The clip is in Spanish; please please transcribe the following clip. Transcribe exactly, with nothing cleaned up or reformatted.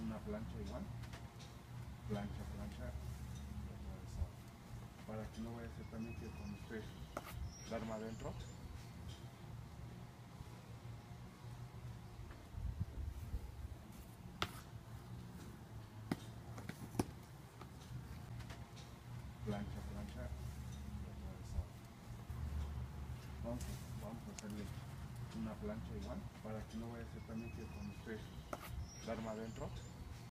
una plancha igual, plancha, plancha, y atravesado, para que no vaya a ser también que cuando esté el arma adentro, plancha, plancha, y atravesado. Vamos a, vamos a hacerle una plancha igual, para que no vaya a ser también que cuando esté el arma adentro,